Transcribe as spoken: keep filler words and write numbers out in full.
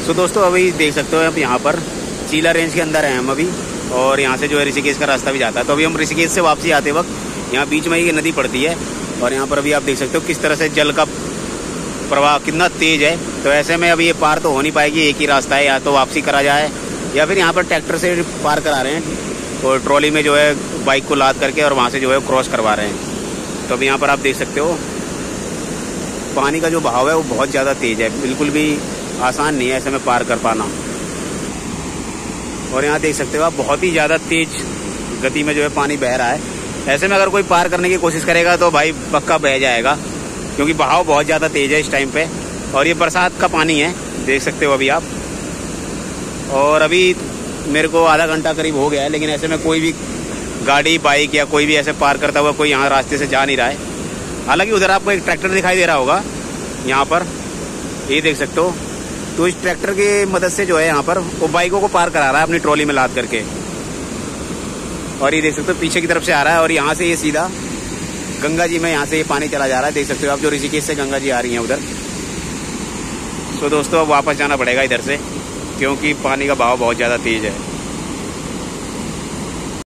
सो दोस्तों अभी देख सकते हो आप यहाँ पर चीला रेंज के अंदर हैं हम अभी, और यहाँ से जो है ऋषिकेश का रास्ता भी जाता है। तो अभी हम ऋषिकेश से वापसी आते वक्त यहाँ बीच में ही नदी पड़ती है, और यहाँ पर अभी आप देख सकते हो किस तरह से जल का प्रवाह कितना तेज है। तो ऐसे में अभी ये पार तो हो नहीं पाएगी, एक ही रास्ता है, या तो वापसी करा जाए या फिर यहाँ पर ट्रैक्टर से पार करा रहे हैं और ट्रॉली में जो है बाइक को लाद करके और वहाँ से जो है क्रॉस करवा रहे हैं। तो अभी यहाँ पर आप देख सकते हो पानी का जो बहाव है वो बहुत ज़्यादा तेज है, बिल्कुल भी आसान नहीं है ऐसे में पार कर पाना। और यहाँ देख सकते हो आप बहुत ही ज़्यादा तेज गति में जो है पानी बह रहा है। ऐसे में अगर कोई पार करने की कोशिश करेगा तो भाई पक्का बह जाएगा, क्योंकि बहाव बहुत ज़्यादा तेज है इस टाइम पे। और ये बरसात का पानी है, देख सकते हो अभी आप। और अभी मेरे को आधा घंटा करीब हो गया है, लेकिन ऐसे में कोई भी गाड़ी बाइक या कोई भी ऐसे पार करता हुआ कोई यहाँ रास्ते से जा नहीं रहा है। हालांकि उधर आपको एक ट्रैक्टर दिखाई दे रहा होगा यहाँ पर, ये देख सकते हो। तो इस ट्रैक्टर की मदद से जो है यहाँ पर वो बाइकों को पार करा रहा है अपनी ट्रॉली में लाद करके। और ये देख सकते हो पीछे की तरफ से आ रहा है, और यहाँ से ये सीधा गंगा जी में यहाँ से ये पानी चला जा रहा है। देख सकते हो आप, जो ऋषिकेश से गंगा जी आ रही हैं उधर। तो दोस्तों अब वापस जाना पड़ेगा इधर से, क्योंकि पानी का बहाव बहुत ज़्यादा तेज है।